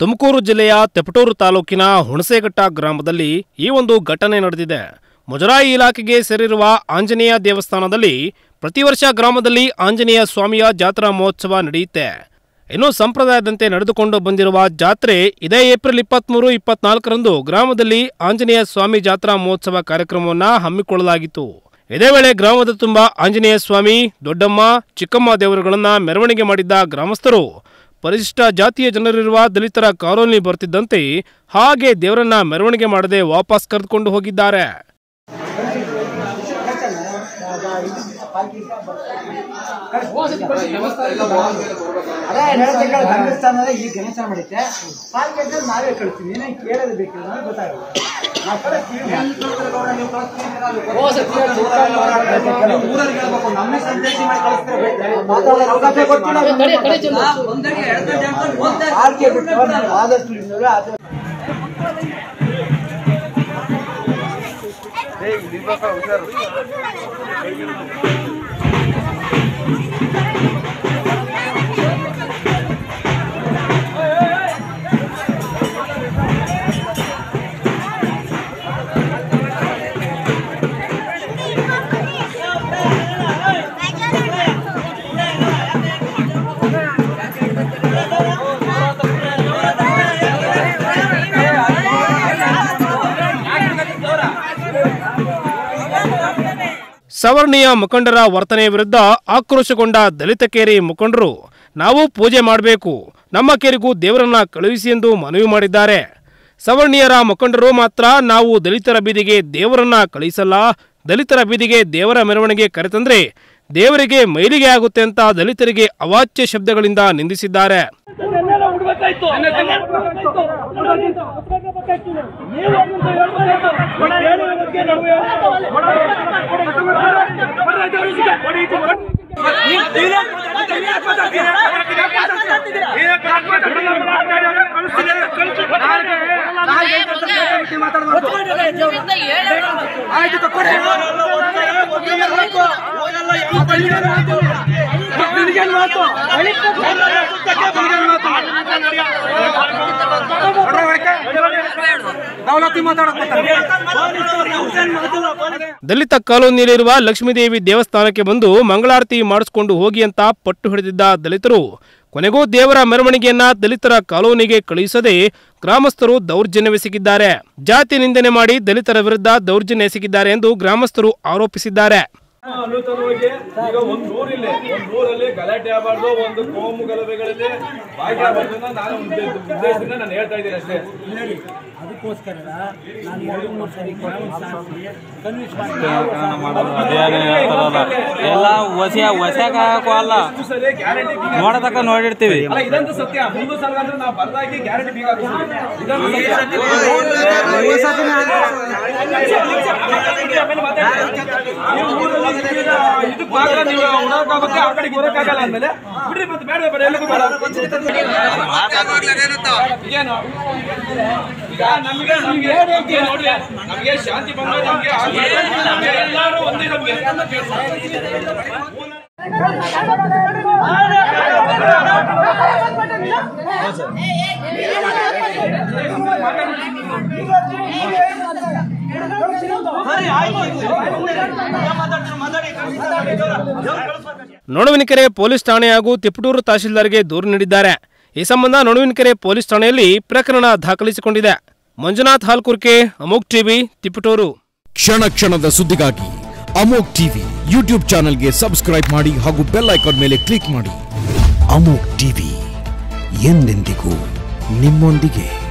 ತುಮಕೂರು ಜಿಲ್ಲೆಯ ತಿಪಟೂರು ತಾಲೂಕಿನ ಹುಣಸೇಘಟ್ಟ ಗ್ರಾಮದಲ್ಲಿ ಈ ಒಂದು ಘಟನೆ ನಡೆದಿದೆ. ಮುಜರಾಯಿ ಇಲಾಖೆಗೆ ಸೇರಿರುವ ಆಂಜನೇಯ ದೇವಸ್ಥಾನದಲ್ಲಿ ಪ್ರತಿ ವರ್ಷ ಗ್ರಾಮದಲ್ಲಿ ಆಂಜನೇಯ ಸ್ವಾಮಿಯ ಜಾತ್ರಾ ಮಹೋತ್ಸವ ನಡೆಯುತ್ತೆ. ಇನ್ನು ಸಂಪ್ರದಾಯದಂತೆ ನಡೆದುಕೊಂಡು ಬಂದಿರುವ ಜಾತ್ರೆ ಇದೇ ಏಪ್ರಿಲ್ 23-24ರಂದು ಗ್ರಾಮದಲ್ಲಿ ಆಂಜನೇಯ ಸ್ವಾಮಿ ಜಾತ್ರಾ ಮಹೋತ್ಸವ ಕಾರ್ಯಕ್ರಮವನ್ನು ಹಮ್ಮಿಕೊಳ್ಳಲಾಗಿತ್ತು. ಇದೇ ವೇಳೆ ಗ್ರಾಮದ ತುಂಬ ಆಂಜನೇಯ ಸ್ವಾಮಿ, ದೊಡ್ಡಮ್ಮ, ಚಿಕ್ಕಮ್ಮ ದೇವರುಗಳನ್ನು ಮೆರವಣಿಗೆ ಮಾಡಿದ್ದ ಗ್ರಾಮಸ್ಥರು ಪರಿಶಿಷ್ಟ ಜಾತಿಯ ಜನರಿರುವ ದಲಿತರ ಕಾಲೋನಿ ಬರ್ತಿದ್ದಂತೆ ಹಾಗೆ ದೇವರನ್ನ ಮೆರವಣಿಗೆ ಮಾಡದೆ ವಾಪಸ್ ಕರೆದುಕೊಂಡು ಹೋಗಿದ್ದಾರೆ. ಸವರ್ಣೀಯ ಮುಖಂಡರ ವರ್ತನೆ ವಿರುದ್ಧ ಆಕ್ರೋಶಗೊಂಡ ದಲಿತ ಕೇರಿ ಮುಖಂಡರು ನಾವು ಪೂಜೆ ಮಾಡಬೇಕು, ನಮ್ಮ ಕೇರಿಗೂ ದೇವರನ್ನ ಕಳುಹಿಸಿ ಎಂದು ಮನವಿ ಮಾಡಿದ್ದಾರೆ. ಸವರ್ಣೀಯರ ಮುಖಂಡರು ಮಾತ್ರ ನಾವು ದಲಿತರ ಬೀದಿಗೆ ದೇವರನ್ನ ಕಳುಹಿಸಲ್ಲ, ದಲಿತರ ಬೀದಿಗೆ ದೇವರ ಮೆರವಣಿಗೆ ಕರೆತಂದ್ರೆ ದೇವರಿಗೆ ಮೈಲಿಗೆ ಆಗುತ್ತೆ ಅಂತ ದಲಿತರಿಗೆ ಅವಾಚ್ಯ ಶಬ್ದಗಳಿಂದ ನಿಂದಿಸಿದ್ದಾರೆ. ದಲಿತ ಕಾಲೋನಿಯಲ್ಲಿರುವ ಲಕ್ಷ್ಮೀದೇವಿ ದೇವಸ್ಥಾನಕ್ಕೆ ಬಂದು ಮಂಗಳಾರತಿ ಮಾಡಿಸಿಕೊಂಡು ಹೋಗಿ ಅಂತ ಪಟ್ಟು ಹಿಡಿದಿದ್ದ ದಲಿತರು ಕೊನೆಗೂ ದೇವರ ಮೆರವಣಿಗೆಯನ್ನ ದಲಿತರ ಕಾಲೋನಿಗೆ ಕಳುಹಿಸದೆ ಗ್ರಾಮಸ್ಥರು ದೌರ್ಜನ್ಯವೆಸಗಿದ್ದಾರೆ. ಜಾತಿ ನಿಂದನೆ ಮಾಡಿ ದಲಿತರ ವಿರುದ್ಧ ದೌರ್ಜನ್ಯ ಎಸಗಿದ್ದಾರೆ ಎಂದು ಗ್ರಾಮಸ್ಥರು ಆರೋಪಿಸಿದ್ದಾರೆ. ಈಗ ಒಂದು ಊರಲ್ಲಿ ಗಲಾಟೆ ಆಗಬಾರ್ದು, ಒಂದು ಕೋಮು ಗಲಭೆಗಳಲ್ಲಿ ಭಾಗಿಯಾಗಬಾರ್ದು ನಾನು ಉದ್ದೇಶದಿಂದ ನಾನು ಹೇಳ್ತಾ ಇದ್ದೀನಿ ಅಷ್ಟೇ. ಅದಕ್ಕೋಸ್ಕರ ನಾನು 2-3 ಸರಿ ನೋಡತಕ್ಕ ನೋಡಿರ್ತೀವಿ. ಇದಂತೂ ಸತ್ಯ. ಮುಂದೆ ಸಲ ಅಂದ್ರೆ ನಾವು ಬರ್ದಾಗಿ ಗ್ಯಾರಂಟಿ ಬೀಗ ಉಣಕ್ಕಾಗುತ್ತೆ, ಆ ಕಡೆಗೆ ಬರೋಕ್ಕಾಗಲ್ಲ ಅಂದ್ಮೇಲೆ ಬಿಡ್ರಿ, ಮತ್ತೆ ಬೇಡ ಬೇಡ ಎಲ್ಲಕ್ಕೂ ಬೇಡ. ಏನು ಈಗ ನಮಗೆ ನೋಡಿ, ನಮಗೆ ಶಾಂತಿ ಬಂದ ನಮಗೆ ಎಲ್ಲರೂ ಒಂದೇ ನಮಗೆ ನಡುವಿನಕೆರೆ ಪೊಲೀಸ್ ಠಾಣೆ ಹಾಗೂ ತಿಪಟೂರು ತಹಶೀಲ್ದಾರ್ಗೆ ದೂರು ನೀಡಿದ್ದಾರೆ. ಈ ಸಂಬಂಧ ನಡುವಿನಕೆರೆ ಪೊಲೀಸ್ ಠಾಣೆಯಲ್ಲಿ ಪ್ರಕರಣ ದಾಖಲಿಸಿಕೊಂಡಿದೆ. ಮಂಜುನಾಥ್ ಹಾಲ್ಕುರ್ಕೆ, ಅಮೋಕ್ ಟಿವಿ, ತಿಪಟೂರು. ಕ್ಷಣ ಕ್ಷಣದ ಸುದ್ದಿಗಾಗಿ ಅಮೋಕ್ ಟಿವಿ ಯೂಟ್ಯೂಬ್ ಚಾನೆಲ್ಗೆ ಸಬ್ಸ್ಕ್ರೈಬ್ ಮಾಡಿ ಹಾಗೂ ಬೆಲ್ ಐಕಾನ್ ಮೇಲೆ ಕ್ಲಿಕ್ ಮಾಡಿ. ಅಮೋಕ್ ಟಿವಿ ಎಂದೆಂದಿಗೂ ನಿಮ್ಮೊಂದಿಗೆ.